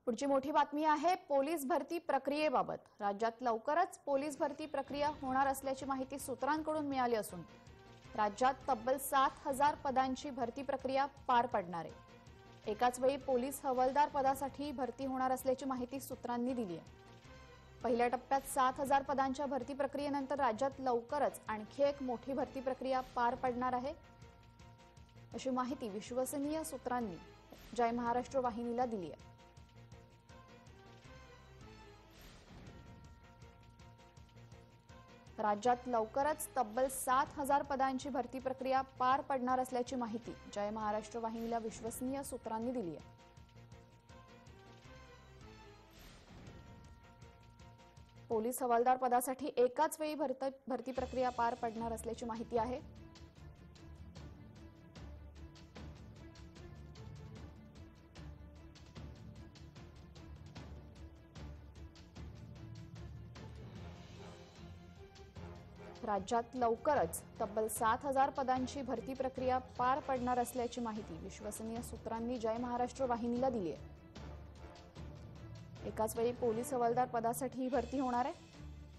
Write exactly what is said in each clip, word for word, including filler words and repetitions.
पुढची मोठी बातमी आहे पोलीस भरती प्रक्रियेबाबत। राज्यात लवकरच पोलीस भरती प्रक्रिया होणार असल्याची माहिती सूत्रांकडून मिळाली असून राज्यात तब्बल सात हजार पदांची भरती प्रक्रिया पार पडणार आहे। एकाच वेळी पोलीस हवालदार पदासाठी भरती होणार असल्याची माहिती सूत्रांनी दिली आहे। पहिल्या टप्प्यात सात हजार पदांच्या भरती प्रक्रियेनंतर राज्यात लवकरच आणखी एक मोठी भरती प्रक्रिया पार पडणार आहे, अशी माहिती विश्वसनीय सूत्रांनी जय महाराष्ट्र वाहिनीला दिली आहे। राज्यात लवकरच तब्बल सात हजार पदांची भरती प्रक्रिया पार पडणार असल्याची माहिती जय महाराष्ट्र वाहिनीला विश्वसनीय सूत्रांनी दिली आहे। पोलीस हवालदार पदासाठी एकाच वेळी भरती प्रक्रिया पार पडणार असल्याची माहिती आहे। राज्यात लवकरच तब्बल सात हजार पदांची भरती प्रक्रिया पार पडणार असल्याची माहिती विश्वसनीय सूत्रांनी जय महाराष्ट्र वाहिनीला दिली आहे। एकाच वेळी पोलीस हवालदार पदासाठी ही भरती होणार आहे।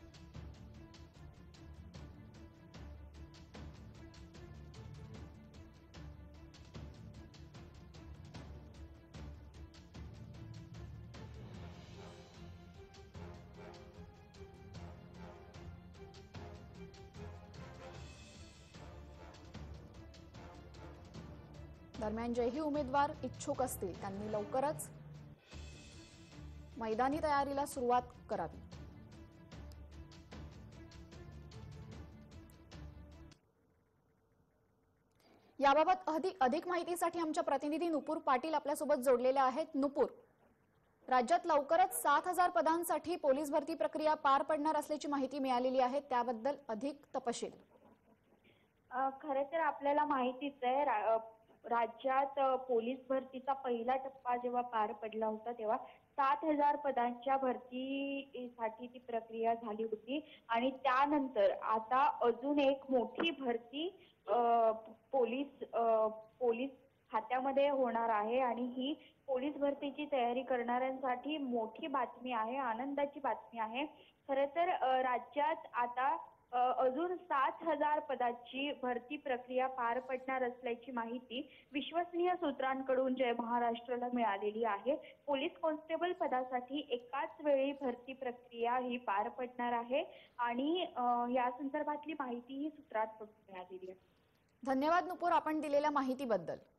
दरम्यान जेही उमेदवार इच्छुक असतील त्यांनी लवकरच मैदानी तयारीला सुरुवात करावी। याबाबत अधिक अधिक माहितीसाठी आमच्या प्रतिनिधी नुपूर पाटील आपल्यासोबत जोडलेल्या आहेत। नुपूर, राज्यात लवकरच सात हजार पदांसाठी पोलीस भरती प्रक्रिया पार पडणार असल्याची माहिती मिळालेली आहे, त्याबद्दल अधिक तपशील। खरं तर आपल्याला माहितीच आहे, राज्यात पोलीस भरतीचा पहिला टप्पा जेव्हा पार पडला होता तेव्हा सात हजार पदांच्या भरतीसाठी ती प्रक्रिया झाली होती आणि त्यानंतर आता अजून एक मोठी भरती पोलीस पोलीस खात्यामध्ये होणार आहे आणि ही पोलीस भरतीची तयारी करणाऱ्यांसाठी मोठी बातमी आहे, आनंदाची बातमी आहे। खरं तर राज्यात आता अजून सात हजार पदाची भरती प्रक्रिया पार पडणार असल्याची माहिती विश्वसनीय सूत्रांकडून जय महाराष्ट्राला मिळालेली आहे। पोलीस कॉन्स्टेबल पदासाठी एकाच वेळी भरती प्रक्रिया ही पार पडणार आहे आणि या संदर्भातली माहिती ही सूत्रांकडून मिळालेली आहे। धन्यवाद नुपूर, आपण दिलेल्या माहितीबद्दल।